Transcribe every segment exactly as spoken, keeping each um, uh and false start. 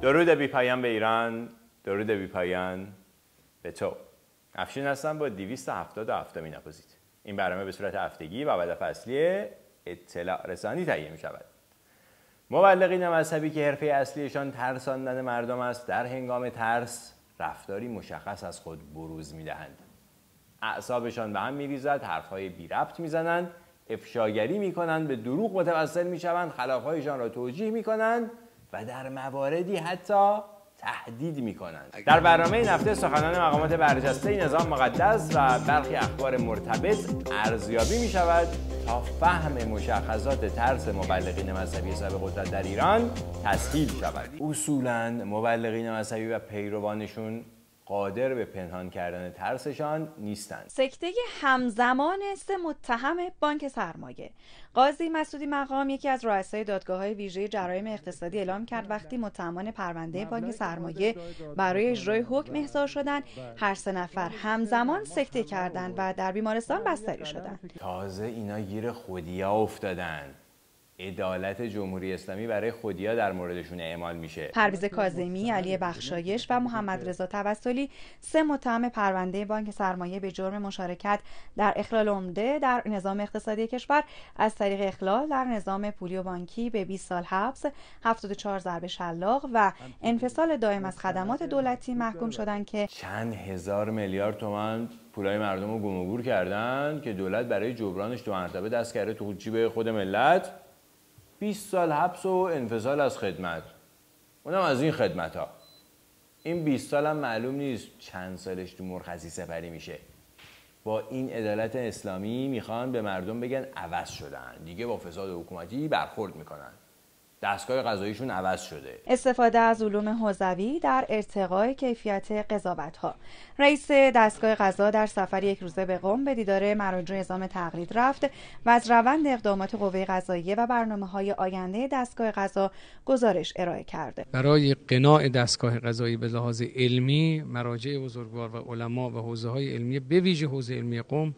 درود بی پایان به ایران، درود بی پایان به تو. افشین هستم با دویست و هفتاد و هفتمین اپوزیت. این برنامه به صورت هفتگی و هدف اصلی اطلاع رسانی تهیه می شود. مبلغین مذهبی که حرفه اصلیشان ترساندن مردم است، در هنگام ترس رفتاری مشخص از خود بروز می دهند. اعصابشان به هم می ریزد، حرفهای بی ربط می زنند، افشاگری می کنند، به دروغ متوسل می شوند، خلافهایشان را توجیه می کنند و در مواردی حتی تهدید می کنند. در برنامه این هفته سخنان مقامات برجسته نظام مقدس و برخی اخبار مرتبط ارزیابی می شود تا فهم مشخصات ترس مبلغین مذهبی صاحب قدرت در ایران تسهیل شود. اصولاً مبلغین مذهبی و پیروانشون قادر به پنهان کردن ترسشان نیستند. سکته همزمان سه متهم بانک سرمایه. قاضی مسعودی مقام، یکی از رؤسای دادگاه‌های ویژه جرایم اقتصادی، اعلام کرد وقتی متهمان پرونده بانک سرمایه برای اجرای حکم احضار شدند، هر سه نفر همزمان سکته کردند و در بیمارستان بستری شدند. تازه اینا گیر خودیا افتادن. عدالت جمهوری اسلامی برای خودیا در موردشون اعمال میشه. پرویز کاظمی، علی بخشایش و محمد رضا توسلی، سه متهم پرونده بانک سرمایه به جرم مشارکت در اخلال عمده در نظام اقتصادی کشور از طریق اخلال در نظام پولی و بانکی به بیست سال حبس، هفتاد و چهار ضرب شلاق و انفصال دائم از خدمات دولتی محکوم شدند که چند هزار میلیارد تومان پولای مردم رو گم و گور کردن که دولت برای جبرانش دو مرتبه دست کرده تو جیب خود ملت. بیست سال حبس و انفصال از خدمت، اونم از این خدمت ها. این بیست سال هم معلوم نیست چند سالش تو مرخصی سپری میشه. با این عدالت اسلامی میخوان به مردم بگن عوض شدن، دیگه با فساد حکومتی برخورد میکنن، دستگاه قضاییشون عوض شده. استفاده از علوم حوزوی در ارتقای کیفیت قضاوت‌ها. رئیس دستگاه قضا در سفر یک روزه به قم به دیدار مراجع نظام تقلید رفت و از روند اقدامات قوه قضاییه و برنامه‌های آینده دستگاه قضا گزارش ارائه کرد. برای قناع دستگاه قضایی به لحاظ علمی، مراجع بزرگوار و علما و حوزه‌های علمی به ویژه حوزه علمی قم،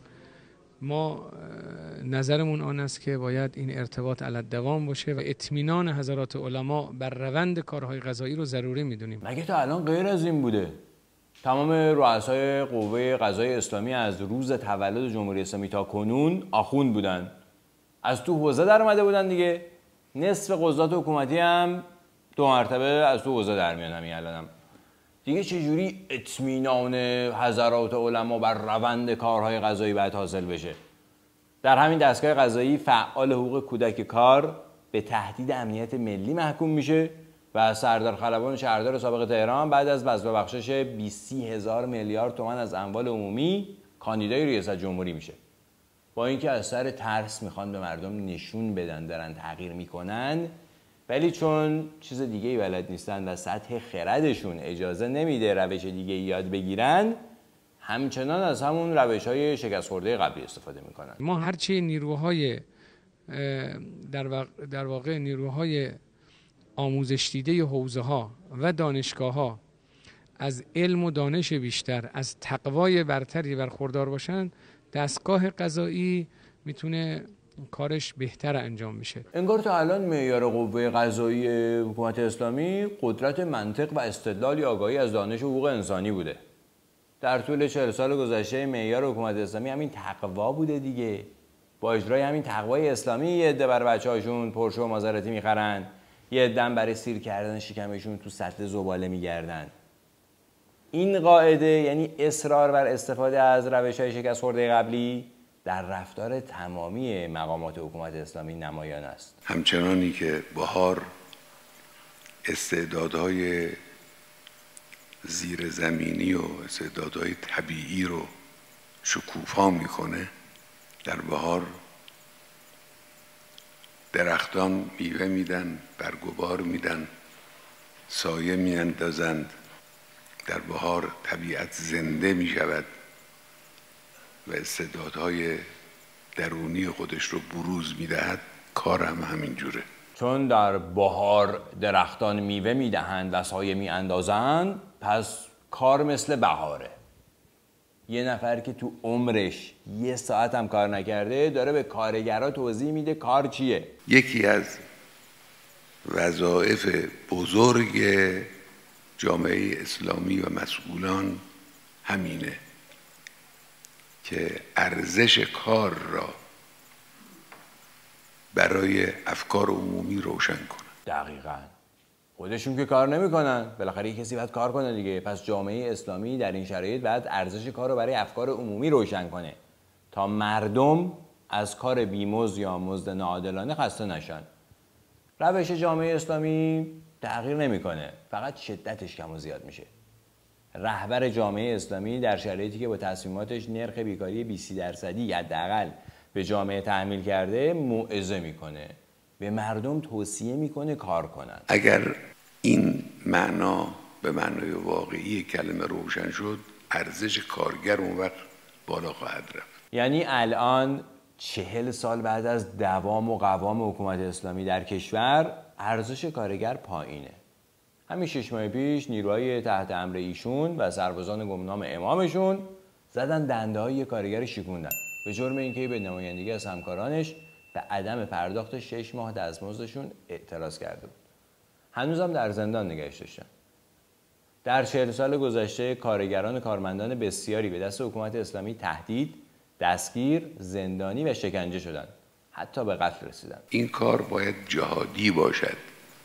ما نظرمون آن است که باید این ارتباط علی الدوام باشه و اطمینان حضرات علما بر روند کارهای قضایی رو ضروری میدونیم. مگه تا الان غیر از این بوده؟ تمام رؤسای قوه قضایی اسلامی از روز تولد جمهوری اسلامی تا کنون آخوند بودن، از تو حوزه در اومده بودن دیگه. نصف قضات حکومتی هم دو مرتبه از تو حوزه در میان. همین الانم دیگه چجوری اطمینان حضرات علما بر روند کارهای قضایی باید حاصل بشه؟ در همین دستگاه قضایی فعال حقوق کودک کار به تهدید امنیت ملی محکوم میشه و سردار خلبان شهردار سابق تهران بعد از بذل و بخشش بیست هزار میلیارد تومان از اموال عمومی کاندیدای ریاست جمهوری میشه. با اینکه از سر ترس میخوان به مردم نشون بدن دارن تغییر میکنن، ولی چون چیز دیگه ای بلد نیستن و سطح خردشون اجازه نمیده روش دیگه یاد بگیرن، همچنان از همون روش های شکست خورده قبلی استفاده میکنن. ما هرچی نیروهای در واقع, در واقع نیروهای آموزش دیده حوزه ها و دانشگاه ها از علم و دانش بیشتر، از تقوای برتری برخوردار باشن، دستگاه قضایی میتونه کارش بهتر انجام میشه. انگار تا الان معیار قوه قضایی حکومت اسلامی قدرت منطق و استدلال یا آگاهی از دانش و حقوق انسانی بوده. در طول چهل سال گذشته معیار حکومت اسلامی همین تقوا بوده دیگه. با اجرای همین تقوای اسلامی یه عده بر بچه‌هاشون پرشو و مازراتی میخرن، یه عده برای سیر کردن شکمشون تو سطل زباله میگردن. این قاعده یعنی اصرار بر استفاده از روش‌های شکست خورده قبلی در رفتار تمامی مقامات حکومت اسلامی نمایان است. همچنانی که بهار استعدادهای زیرزمینی و استعدادهای طبیعی رو شکوفا میکنه، در بهار درختان میوه میدن، برگوبار میدن، سایه میاندازند. در بهار طبیعت زنده میشود و استعدادهای درونی خودش رو بروز میدهد. کار هم همین جوره. چون در بهار درختان میوه میدهند و سایه میاندازند، پس کار مثل بهاره. یه نفر که تو عمرش یه ساعت هم کار نکرده داره به کارگرها توضیح میده کار چیه. یکی از وظایف بزرگ جامعه اسلامی و مسئولان همینه که ارزش کار را برای افکار عمومی روشن کنن. دقیقاً. خودشون که کار نمیکنن، بالاخره کسی باید کار کنه دیگه. پس جامعه اسلامی در این شرایط باید ارزش کار رو برای افکار عمومی روشن کنه تا مردم از کار بیمزد یا مزد ناعادلانه خسته نشن. روش جامعه اسلامی تغییر نمیکنه، فقط شدتش کم و زیاد میشه. رهبر جامعه اسلامی در شرایطی که با تصمیماتش نرخ بیکاری بیست درصدی حداقل به جامعه تحمیل کرده موعظه میکنه، به مردم توصیه میکنه کار کنن. اگر این معنا به معنای واقعی کلمه روشن شد، ارزش کارگر اون وقت بالا خواهد رفت. یعنی الان چهل سال بعد از دوام و قوام حکومت اسلامی در کشور ارزش کارگر پایینه. همین شش ماه پیش نیروهای تحت امر ایشون و سربازان گمنام امامشون زدن دنده های کارگر شکوندن به جرم اینکه به نمایندگی از همکارانش به عدم پرداخت شش ماه دستمزدشون اعتراض کرده بود. هنوزم در زندان نگهش داشتن. در چهل سال گذشته کارگران و کارمندان بسیاری به دست حکومت اسلامی تهدید، دستگیر، زندانی و شکنجه شدند. حتی به قتل رسیدن. این کار باید جهادی باشد.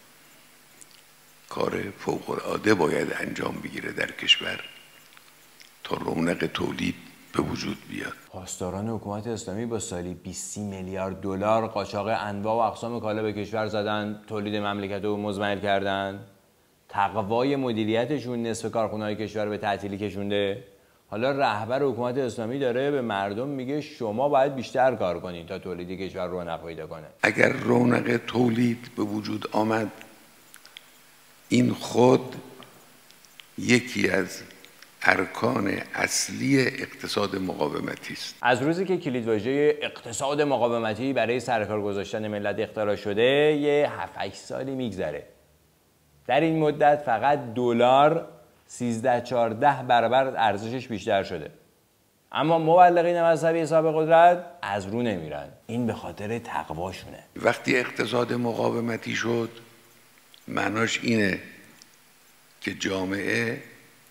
کار فوق‌العاده باید انجام بگیره در کشور تا رونق تولید به وجود بیاد. پاسداران حکومت اسلامی با سالی بیست میلیارد دلار قاچاق انواع و اقسام کالا به کشور زدن، تولید مملکت رو مزمحل کردن. تقوای مدیریتشون نصف کارخونه‌های کشور به تعطیلی کشونده. حالا رهبر حکومت اسلامی داره به مردم میگه شما باید بیشتر کار کنید تا تولید کشور رونق پیدا کنه. اگر رونق تولید به وجود آمد، این خود یکی از ارکان اصلی اقتصاد مقاومتی است. از روزی که کلیدواژه اقتصاد مقاومتی برای سرکار گذاشتن ملت اختراع شده یه هفت هشت سالی میگذره. در این مدت فقط دلار سیزده چهارده برابر ارزشش بیشتر شده. اما مبلغین مذهبی حساب قدرت از رو نمیرن. این به خاطر تقواشونه. وقتی اقتصاد مقاومتی شد، معناش اینه که جامعه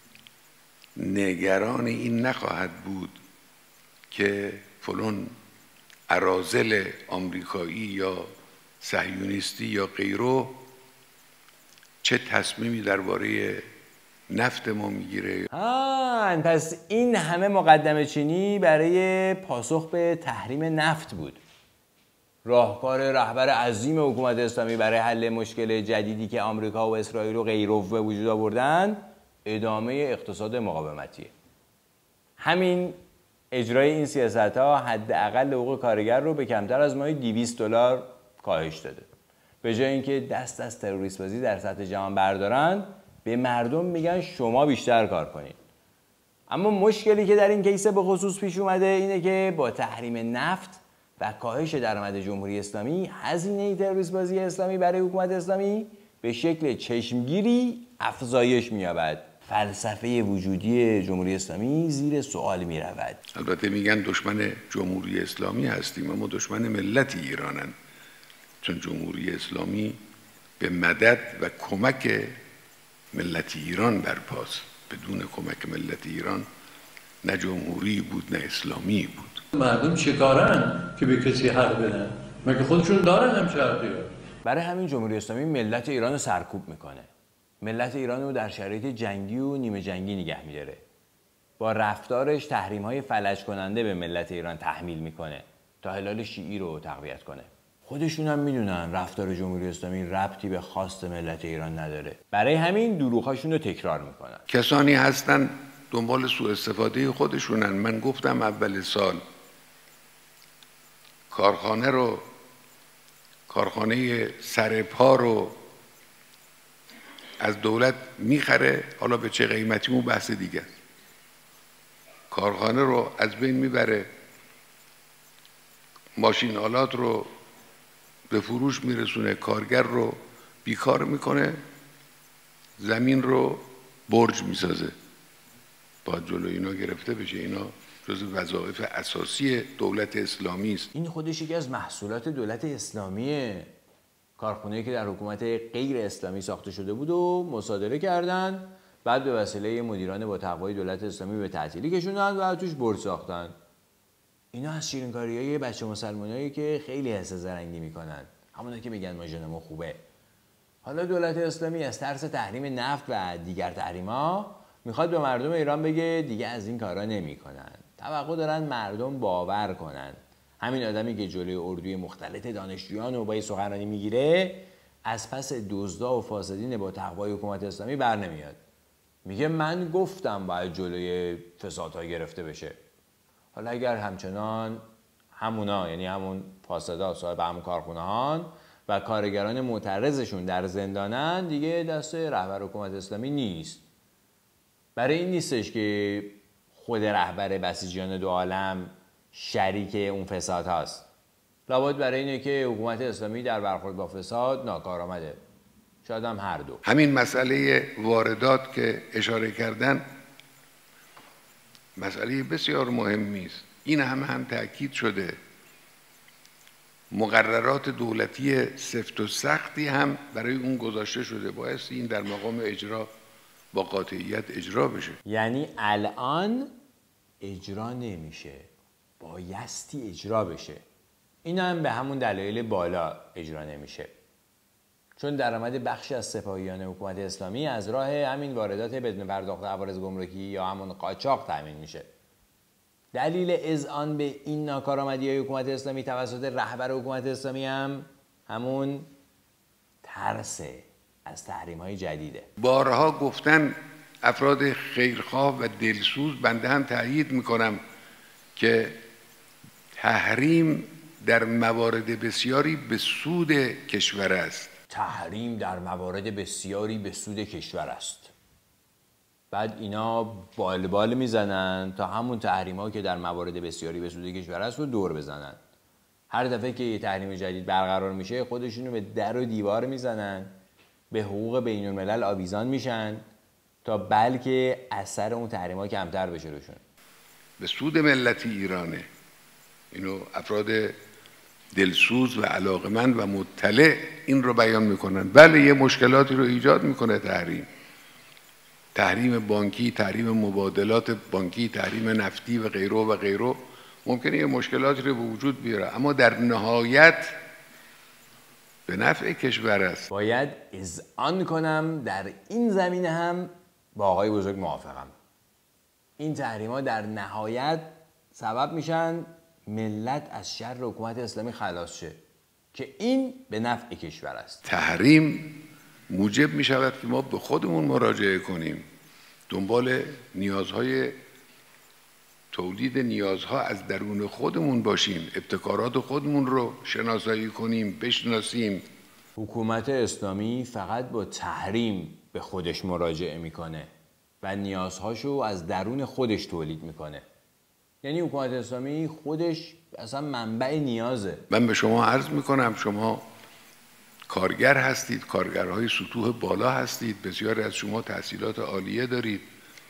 نگران این نخواهد بود که فلان اراذل آمریکایی یا صهیونیستی یا غیره چه تصمیمی درباره نفت ما میگیره. آن پس این همه مقدمه چینی برای پاسخ به تحریم نفت بود. راهکار رهبر عظیم حکومت اسلامی برای حل مشکل جدیدی که آمریکا و اسرائیل و غیره به وجود آوردن ادامه اقتصاد مقاومتیه. همین اجرای این سیاست‌ها حداقل حقوق کارگر رو به کمتر از ماهی دویست دلار کاهش داده. به جای اینکه دست از تروریست بازی در سطح جهان بردارن، به مردم میگن شما بیشتر کار کنید. اما مشکلی که در این کیس به خصوص پیش اومده اینه که با تحریم نفت و کاهش درآمد جمهوری اسلامی، هزینه تروریست بازی اسلامی برای حکومت اسلامی به شکل چشمگیری افزایش می‌یابد. فلسفه وجودی جمهوری اسلامی زیر سوال می‌رود. البته میگن دشمن جمهوری اسلامی هستیم، اما دشمن ملت ایرانن، چون جمهوری اسلامی به مدد و کمک ملت ایران برپاست. بدون کمک ملت ایران نه جمهوری بود نه اسلامی بود. مردم چه کارن که به کسی حق بدن؟ مگه خودشون دارن هم چه حقی؟ برای همین جمهوری اسلامی ملت ایران رو سرکوب میکنه. ملت ایران رو در شرایط جنگی و نیمه جنگی نگه میداره. با رفتارش تحریم‌های فلج کننده به ملت ایران تحمیل میکنه تا هلال شیعی رو تقویت کنه. خودشون هم میدونن رفتار جمهوری اسلامی ربطی به خواست ملت ایران نداره. برای همین دروغ‌هاشون رو تکرار میکنن. کسانی هستن دنبال سوء استفاده خودشونن. من گفتم اول سال کارخانه رو کارخانه سرپا رو از دولت میخره، حالا به چه قیمتی اون بحث دیگه. کارخانه رو از بین میبره، ماشین آلات رو به فروش میرسونه، کارگر رو بیکار میکنه، زمین رو برج میسازه. باید جلو اینا گرفته بشه. اینا جز وظایف اساسی دولت اسلامی است. این خودش یکی از محصولات دولت اسلامیه. کارخونه‌ای که در حکومت غیر اسلامی ساخته شده بود و مصادره کردن، بعد به وسیله مدیران با تقوای دولت اسلامی به تعطیلی کشوندن و توش برج ساختن. اینا از شیرینکاریای بچه مسلمانایی که خیلی حس زرنگی میکنن، همونا که میگن ماژنمون خوبه. حالا دولت اسلامی از ترس تحریم نفت و دیگر تحریما میخواد به مردم ایران بگه دیگه از این کارا نمیکنن. توقع دارن مردم باور کنن. همین آدمی که جلوی اردوی مختلط دانشجویان و با این سخنرانی میگیره از پس دزدا و فاسدین با تقوای حکومت اسلامی بر نمیاد. میگه من گفتم باید جلوی فسادها گرفته بشه. حالا اگر همچنان همونا، یعنی همون فاسدا صاحب همون کارخونه‌هان و کارگران معترضشون در زندانن، دیگه دست رهبر حکومت اسلامی نیست. برای این نیستش که خود رهبر بسیجیان دو عالم شریک اون فساد هست. لابد برای اینه که حکومت اسلامی در برخورد با فساد ناکارآمده. شاید هم هر دو. همین مسئله واردات که اشاره کردن مسئله بسیار مهمی است. این همه هم تأکید شده. مقررات دولتی سفت و سختی هم برای اون گذاشته شده. باید این در مقام اجرا با قاطعیت اجرا بشه. یعنی الان اجرا نمیشه، بایستی اجرا بشه. این هم به همون دلایل بالا اجرا نمیشه، چون درآمد بخشی از سپاهیان حکومت اسلامی از راه همین واردات بدون پرداخت عوارض گمرکی یا همون قاچاق تامین میشه. دلیل اذعان به این ناکارآمدی‌های حکومت اسلامی توسط رهبر حکومت اسلامی هم همون ترس از تحریم‌های جدیده. بارها گفتن افراد خیرخواه و دلسوز، بنده هم تأیید میکنم که تحریم در موارد بسیاری به سود کشور است. تحریم در موارد بسیاری به سود کشور است. بعد اینا بال بال میزنن تا همون تحریم‌ها که در موارد بسیاری به سود کشور است رو دور بزنن. هر دفعه که یه تحریم جدید برقرار میشه خودشونو به در و دیوار میزنن، به حقوق بین الملل آویزان میشن تا بلکه اثر اون تحریم‌ها کمتر بشه روشون. به سود ملت ایرانه. اینو افراد دلسوز و علاقمند و مطلع این رو بیان میکنن. بله یه مشکلاتی رو ایجاد میکنه تحریم. تحریم بانکی، تحریم مبادلات بانکی، تحریم نفتی و غیره و غیره ممکنه یه مشکلاتی رو به وجود بیاره، اما در نهایت به نفع کشور است. باید اذعان کنم در این زمینه هم با آقای بزرگ موافقم. این تحریم‌ها در نهایت سبب میشن ملت از شر حکومت اسلامی خلاص شه که این به نفع کشور است. تحریم موجب می شود که ما به خودمون مراجعه کنیم، دنبال نیازهای تولید نیازها از درون خودمون باشیم، ابتکارات خودمون رو شناسایی کنیم، بشناسیم. حکومت اسلامی فقط با تحریم به خودش مراجعه میکنه و نیازهاشو از درون خودش تولید میکنه. یعنی حکومت اسلامی خودش اصلا منبع نیازه. من به شما عرض میکنم شما کارگر هستید، کارگرهای سطوح بالا هستید، بسیاری از شما تحصیلات عالیه دارید.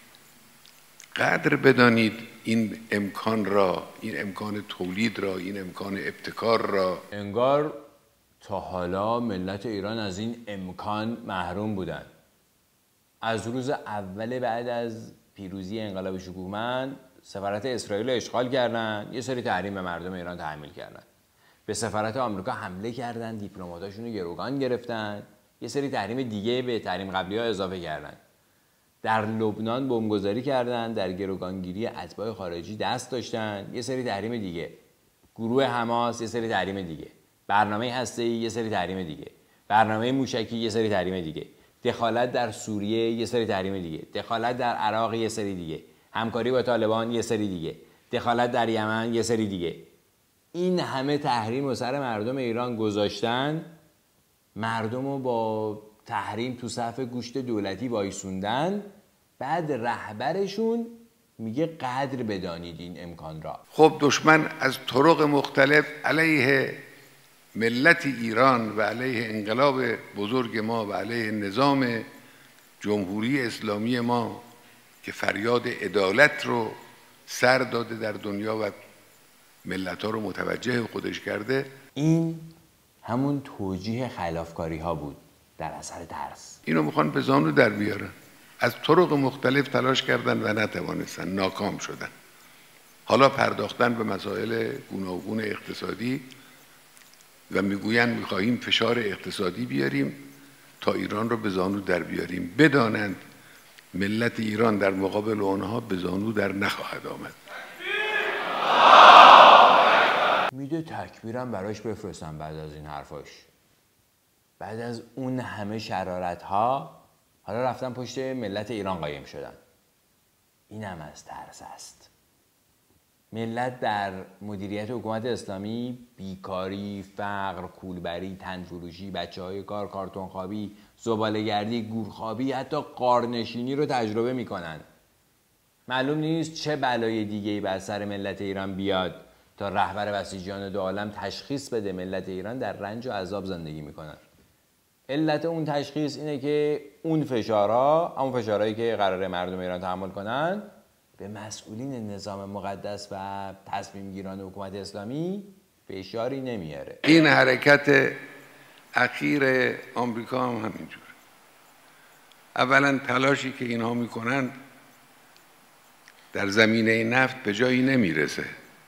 قدر بدانید این امکان را، این امکان تولید را، این امکان ابتکار را. انگار تا حالا ملت ایران از این امکان محروم بودن. از روز اول بعد از پیروزی انقلاب شکوهمند سفارت اسرائیل رو اشغال کردن، یه سری تحریم به مردم ایران تحمیل کردن. به سفارت آمریکا حمله کردن، دیپلماتاشون رو گروگان گرفتن، یه سری تحریم دیگه به تحریم قبلی ها اضافه کردن. در لبنان بمبگذاری کردن، در گروگانگیری اتباع خارجی دست داشتن، یه سری تحریم دیگه. گروه حماس یه سری تحریم دیگه. برنامه هسته‌ای یه سری تحریم دیگه. برنامه موشکی یه سری تحریم دیگه. دخالت در سوریه یه سری تحریم دیگه. دخالت در عراق یه سری دیگه. همکاری با طالبان یه سری دیگه. دخالت در یمن یه سری دیگه. این همه تحریم و سر مردم ایران گذاشتن، مردم رو با تحریم تو صف گوشت دولتی وایسوندن، بعد رهبرشون میگه قدر بدانید این امکان را. خب دشمن از طرق مختلف علیه ملت ایران و علیه انقلاب بزرگ ما و علیه نظام جمهوری اسلامی ما که فریاد عدالت رو سر داده در دنیا و ملت ها رو متوجه خودش کرده، این همون توجیه خلافکاری ها بود در اثر ترس. اینو میخوان به زانو در بیارن. از طرق مختلف تلاش کردن و نتوانستن، ناکام شدن. حالا پرداختن به مسائل گوناگون اقتصادی و میگویند میخواهیم فشار اقتصادی بیاریم تا ایران رو به زانو در بیاریم. بدانند ملت ایران در مقابل آنها به زانو در نخواهد آمد. میده تکبیرم براش بفرستم بعد از این حرفاش. بعد از اون همه شرارت ها حالا رفتن پشت ملت ایران قایم شدن. اینم از ترس است. ملت در مدیریت حکومت اسلامی بیکاری، فقر، کولبری، تنفروشی، بچه های کار، کارتون خوابی، زباله‌گردی، گورخوابی، حتی غارنشینی رو تجربه میکنن. معلوم نیست چه بلای دیگه‌ای بر سر ملت ایران بیاد تا رهبر بسیجیان دو عالم تشخیص بده ملت ایران در رنج و عذاب زندگی میکنن. علت اون تشخیص اینه که اون فشارها، اون فشارهایی که قراره مردم ایران تحمل کنن، به مسئولین نظام مقدس و تصمیم گیران حکومت اسلامی فشاری نمیاره. این حرکت اخیر آمریکا هم همینجور. اولا تلاشی که اینها میکنن در زمینه نفت به جایی نمیرسه.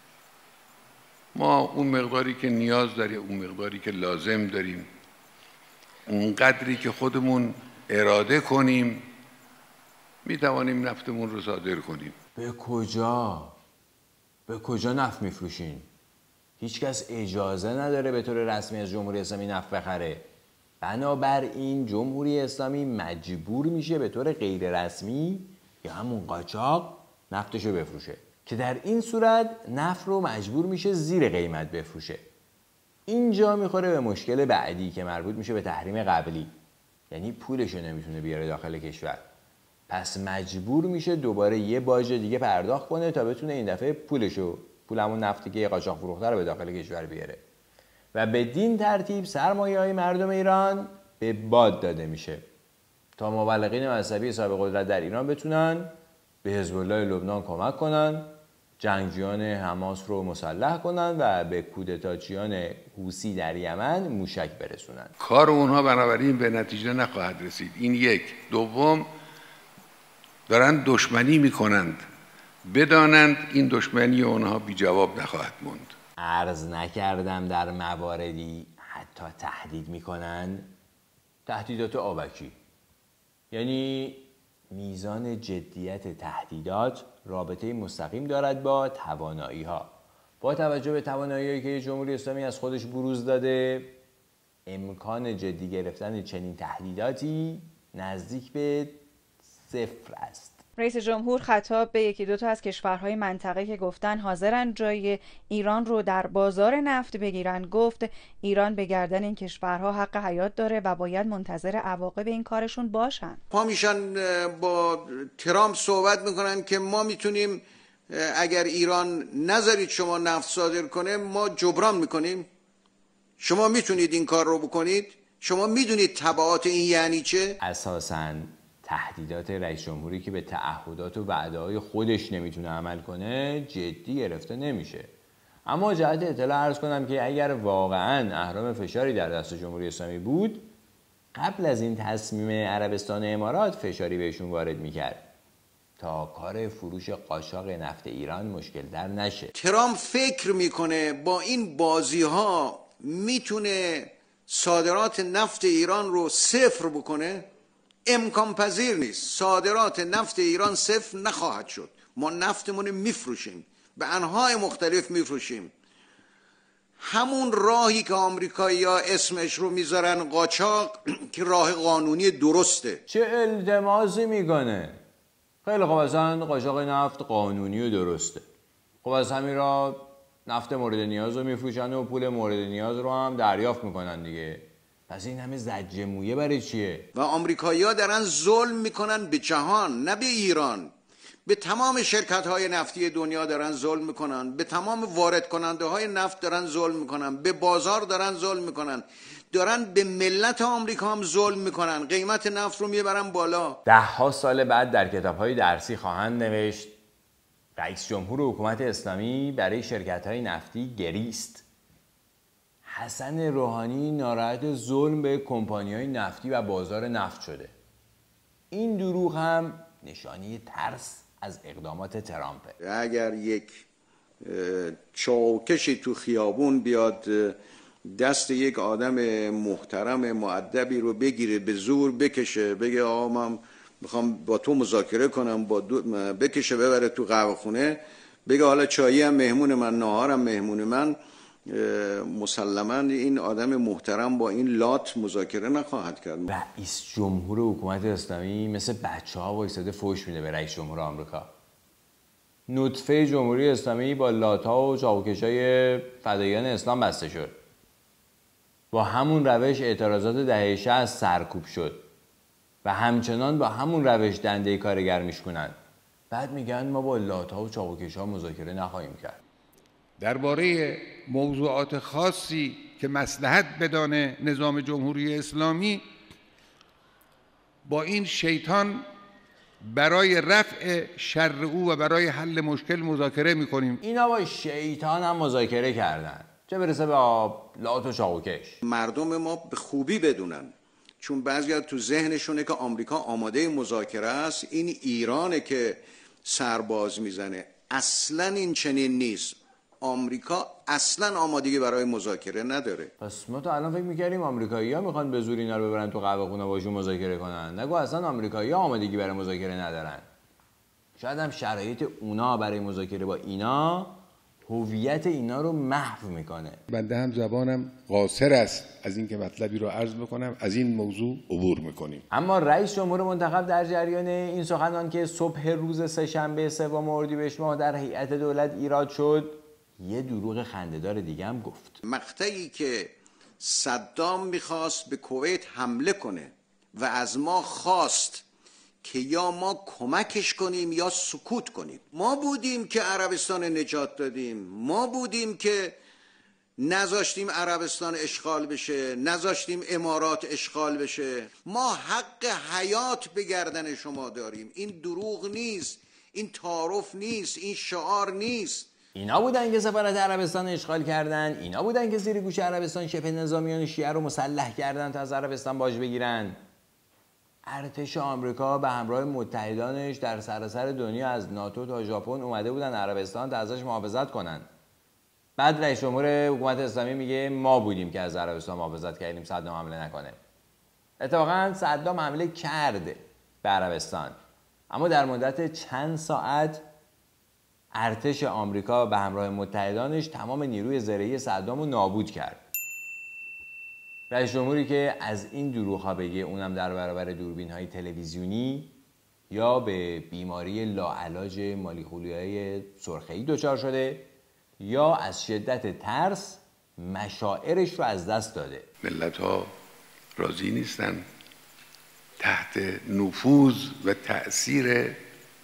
ما اون مقداری که نیاز داریم، اون مقداری که لازم داریم، اون قدری که خودمون اراده کنیم میتوانیم نفتمون رو صادر کنیم. به کجا؟ به کجا نفت میفروشین؟ هیچکس اجازه نداره به طور رسمی از جمهوری اسلامی نفت بخره. بنابراین جمهوری اسلامی مجبور میشه به طور غیر رسمی یا همون قاچاق نفتشو بفروشه که در این صورت نفت رو مجبور میشه زیر قیمت بفروشه. اینجا میخوره به مشکل بعدی که مربوط میشه به تحریم قبلی، یعنی پولشو نمیتونه بیاره داخل کشور. پس مجبور میشه دوباره یه باج دیگه پرداخت کنه تا بتونه این دفعه پولشو، پول همون نفتی که قاچاق فروخته رو به داخل کشور بیاره و بدین ترتیب سرمایه‌های مردم ایران به باد داده میشه تا مبلغین مذهبی صاحب قدرت در ایران بتونن به حزب الله لبنان کمک کنن، جنگجویان حماس رو مسلح کنن و به کودتاچیان حوثی در یمن موشک برسونن. کار اونها بنابراین به نتیجه نخواهد رسید. این یک. دوم، دارن دشمنی میکنند. بدانند این دشمنی اونها بی جواب نخواهد موند. عرض نکردم در مواردی حتی تهدید میکنن؟ تهدیدات آبکی، یعنی میزان جدیت تهدیدات رابطه مستقیم دارد با توانایی ها. با توجه به توانایی که جمهوری اسلامی از خودش بروز داده، امکان جدی گرفتن چنین تهدیداتی نزدیک به صفر است. رئیس جمهور خطاب به یکی دو تا از کشورهای منطقه که گفتن حاضرن جای ایران رو در بازار نفت بگیرن، گفت ایران به گردن این کشورها حق حیات داره و باید منتظر عواقب این کارشون باشن. پا میشن با ترامپ صحبت میکنن که ما میتونیم اگر ایران نذارید شما نفت صادر کنه ما جبران میکنیم. شما میتونید این کار رو بکنید؟ شما میدونید تبعات این یعنی چه؟ اساساً تهدیدات رئیس جمهوری که به تعهدات و وعده‌های خودش نمیتونه عمل کنه جدی گرفته نمیشه. اما جهت اطلاع عرض کنم که اگر واقعاً اهرام فشاری در دست جمهوری اسلامی بود، قبل از این تصمیم عربستان و امارات فشاری بهشون وارد میکرد تا کار فروش قاچاق نفت ایران مشکل در نشه. ترامپ فکر میکنه با این بازی ها میتونه صادرات نفت ایران رو صفر بکنه. امکان پذیر نیست. صادرات نفت ایران صفر نخواهد شد. ما نفتمون میفروشیم، به انواع مختلف میفروشیم. همون راهی که آمریکایی‌ها اسمش رو میذارن قاچاق که راه قانونی درسته. چه التماسی میکنه؟ خیلی خب، اصلا قاچاق نفت قانونی و درسته. خب از همین راه نفت مورد نیاز رو میفروشن و پول مورد نیاز رو هم دریافت میکنن دیگه. پس این همه زجه مویه برای چیه؟ و آمریکایی‌ها دارن ظلم میکنن به جهان، نه به ایران. به تمام شرکت‌های نفتی دنیا دارن ظلم میکنن، به تمام وارد کننده های نفت دارن ظلم میکنن، به بازار دارن ظلم میکنن، دارن به ملت آمریکا هم ظلم میکنن. قیمت نفت رو میبرن بالا. ده ها سال بعد در کتاب‌های درسی خواهند نوشت رئیس جمهور حکومت اسلامی برای شرکت‌های نفتی گریست. حسن روحانی ناراحت ظلم به کمپانی‌های نفتی و بازار نفت شده. این دروغ هم نشانی ترس از اقدامات ترامپه. اگر یک چاوکشی تو خیابون بیاد دست یک آدم محترم مؤدبی رو بگیره به زور بکشه، بگه آقا من میخوام با تو مذاکره کنم، با بکشه ببره تو قهوه خونه، بگه حالا چایی هم مهمون من، ناهارم مهمون من، مسلما این آدم محترم با این لات مذاکره نخواهد کرد. رئیس جمهور حکومت اسلامی مثل بچه ها وایساده فوش میده به رئیس جمهور آمریکا. نطفه جمهوری اسلامی با لات ها و چاوکشای فداییان اسلام بسته شد. با همون روش اعتراضات دهه شصت سرکوب شد و همچنان با همون روش دنده کارگر میشکنن. بعد میگن ما با لات ها و چاوکش ها مذاکره نخواهیم کرد. درباره موضوعات خاصی که مصلحت بدانه نظام جمهوری اسلامی با این شیطان برای رفع شر او و برای حل مشکل مذاکره میکنیم. اینا با شیطان هم مذاکره کردن، چه برسه به لات و چاوکش. مردم ما به خوبی بدونن، چون بعضی تو ذهنشونه که آمریکا آماده مذاکره است، این ایرانه که سرباز میزنه. اصلا این چنین نیست. آمریکا اصلا آمادگی برای مذاکره نداره. پس ما تا الان فکر میکردیم آمریکایی‌ها میخوان به زور اینا رو ببرن تو قهوه خونه باشون مذاکره کنن. نگو اصلا آمریکایی‌ها آمادگی برای مذاکره ندارن. شاید هم شرایط اونا برای مذاکره با اینا هویت اینا رو محو میکنه. بنده هم زبانم قاصر است از اینکه مطلبی رو عرض بکنم، از این موضوع عبور میکنیم. اما رئیس جمهور منتخب در جریان این سخنان که صبح روز سه‌شنبه سوم اردیبهشت ماه در هیئت دولت ایراد شد، یه دروغ خنده‌دار دیگه هم گفت. مقطعی که صدام میخواست به کویت حمله کنه و از ما خواست که یا ما کمکش کنیم یا سکوت کنیم. ما بودیم که عربستان نجات دادیم، ما بودیم که نذاشتیم عربستان اشغال بشه، نذاشتیم امارات اشغال بشه. ما حق حیات به گردن شما داریم. این دروغ نیست، این تعارف نیست، این شعار نیست. اینا بودن که سفارت عربستان اشغال کردن، اینا بودن که زیر گوش عربستان شبه نظامیان شیعه رو مسلح کردن تا از عربستان باج بگیرن. ارتش آمریکا به همراه متحدانش در سراسر دنیا از ناتو تا ژاپن اومده بودن عربستان تا ازش محافظت کنن. بعد رئیس جمهور حکومت اسلامی میگه ما بودیم که از عربستان محافظت کردیم صدام حمله نکنه. اتفاقا صدام حمله کرده به عربستان، اما در مدت چند ساعت ارتش آمریکا به همراه متحدانش تمام نیروی زرهی صدام رو نابود کرد. رئیس جمهوری که از این دروغ‌ها بگه، اونم در برابر دوربین‌های تلویزیونی، یا به بیماری لاعلاج مالیخولیای سرخه‌ای دچار شده یا از شدت ترس مشاعرش رو از دست داده. ملت‌ها راضی نیستن تحت نفوذ و تأثیر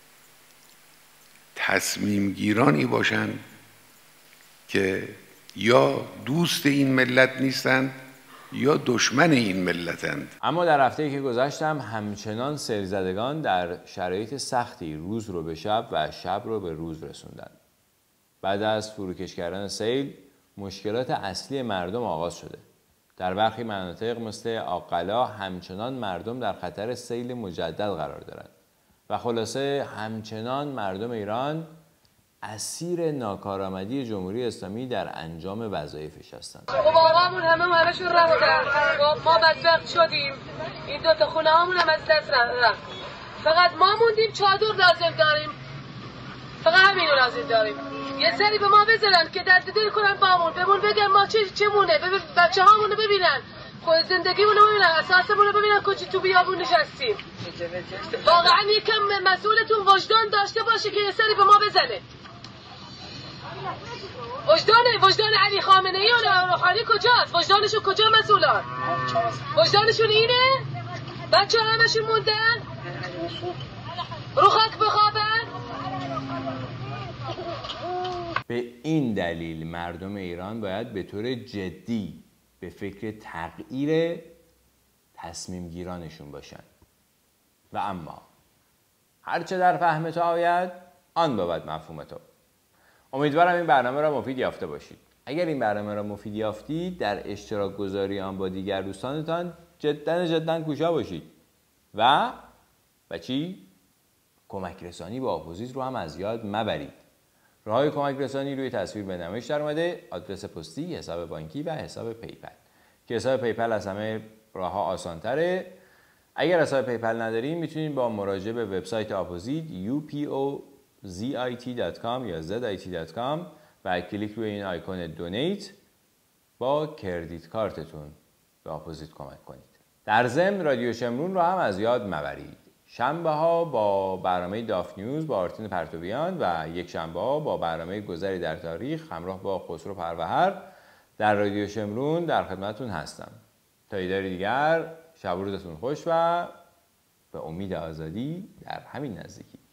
تصمیم گیرانی باشن که یا دوست این ملت نیستند یا دشمن این ملتند. اما در هفته‌ای که گذشتم همچنان سیل‌زدگان در شرایط سختی روز رو به شب و شب رو به روز رسوندن. بعد از فروکش کردن سیل، مشکلات اصلی مردم آغاز شده. در برخی مناطق مثل آقلا همچنان مردم در خطر سیل مجدد قرار دارند و خلاصه همچنان مردم ایران اسیر ناکارآمدی جمهوری اسلامی در انجام وظایفش هستند. خب آقامون همه همشون رفتن، ما بدبخت شدیم، این دو تا خونه هامون هم از دست رفت، فقط ما موندیم، چادر لازم داریم، فقط همینو لازم داریم. یه سری به ما بزنن که درد دل کنن بامون، بهمون بگن ما چه چمونه، بچه هامونو ببینن، خود زندگیمونو ببینن، اساسمونو ببینن کجا تو بیابون نشستیم. واقعا یکم مسئولتون وجدان داشته باشه که یه سری به ما بزنه. وجدان وجدان علی خامنه ای و روحانی کجاست؟ وجدانشون کجا مسئولان؟ وجدانشون اینه؟ بچه همشون موندن؟ رو خاک بخوابن؟ به این دلیل مردم ایران باید به طور جدی به فکر تغییر تصمیم گیرانشون باشن. و اما هرچه در فهم تو آید آن بود مفهوم تو. امیدوارم این برنامه را مفید یافته باشید. اگر این برنامه را مفید یافتید در اشتراک گذاری آن با دیگر دوستانتان جدا جدا کوشا باشید و و چی؟ کمک رسانی به آپوزیت رو هم از یاد مبرید. راههای کمک رسانی روی تصویر به نمایش در اومده، آدرس پستی، حساب بانکی و حساب پیپل که حساب پیپل از همه راهها آسان‌تره. اگر حساب پیپل نداریم میتونید با مراجعه به وبسایت آپوزیت یو پی او زی آی تی دات کام یا زد آی تی دات کام و کلیک روی این آیکون دونیت با کردیت کارتتون به آپوزیت کمک کنید. در ضمن رادیو شمرون رو هم از یاد مبرید. شنبه ها با برنامه داف نیوز با آرتین پرتویان و یک شنبه ها با برنامه گذری در تاریخ همراه با خسرو پروهر در رادیو شمرون در خدمتتون هستم. تا ایداری دیگر شب و روزتون خوش و به امید آزادی در همین نزدیکی.